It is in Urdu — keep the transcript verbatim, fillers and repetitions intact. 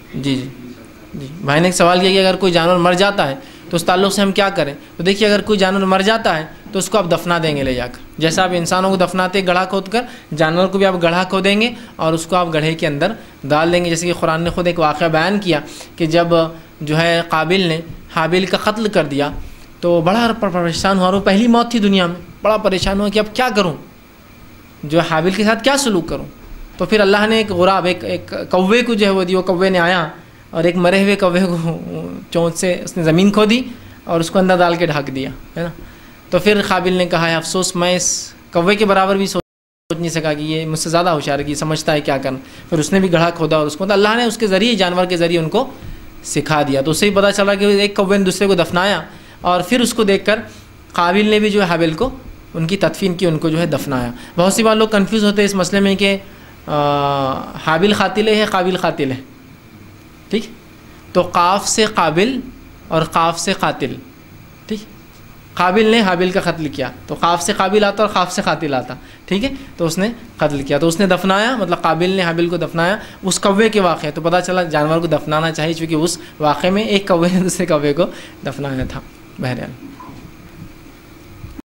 جی جی جی بھائی نے ایک سوال کیا کہ اگر کوئی جانور مر جاتا ہے تو اس تعلق سے ہم کیا کریں؟ تو دیکھیے اگر کوئی جانور مر جاتا ہے تو اس کو آپ دفنا دیں گے لے جا کر، جیسا آپ انسانوں کو دفناتے گڑھا کھود کر، جانور کو بھی آپ گڑھا کھودیں گے اور اس کو آپ گڑھے کے اندر ڈال دیں گے. جیسے کہ قرآن نے خود ایک واقعہ بیان کیا کہ جب جو ہے قابل نے حابیل کا قتل کر دیا تو بڑا پریشان ہوا، اور وہ پہلی موت تھی دنیا میں، بڑا پریشان ہوا کہ اب کیا کروں، جو ہے حابیل کے ساتھ کیا سلوک کروں. تو پھر اللہ نے ایک غراب ایک ایک کوے کو جو ہے وہ دی، وہ کوے نے آیا اور ایک مرے ہوئے کوے کو چونچ سے اس نے زمین کھو دی اور اس کو اندر ڈال کے ڈھک دیا ہے نا. تو پھر قابل نے کہا ہے افسوس میں اس کوے کے برابر بھی سوچ نہیں سکا کہ یہ مجھ سے زیادہ ہوشیار ہے کہ سمجھتا ہے کیا کرنا. پھر اس نے بھی گڑھا کھودا اور اس کو اللہ نے اس کے ذریعے جانور کے ذریعے ان کو سکھا دیا. تو اس سے ہی پتہ چلا کہ ایک کوے نے دوسرے کو دفنایا اور پھر اس کو دیکھ کر قابل نے بھی جو ہے حابیل کو ان کی تدفین کی، ان کو جو ہے دفنایا. بہت سی بار لوگ کنفیوز ہوتے ہیں اس مسئلے میں کہ حابیل قاتل ہے قابل قاتل ہے، ٹھیک. تو قاف سے قابل اور قاف سے قاتل، ٹھیک. قابل نے حابیل کا قتل کیا تو قاف سے قابل آتا اور قاف سے قاتل آتا، ٹھیک ہے. تو اس نے قتل کیا تو اس نے دفنایا، مطلب قابل نے حابیل کو دفنایا اس کوے کے واقعے. تو پتہ چلا جانور کو دفنانا چاہیے چونکہ اس واقعے میں ایک کوے نے دوسرے کوے کو دفنایا تھا. بہرحال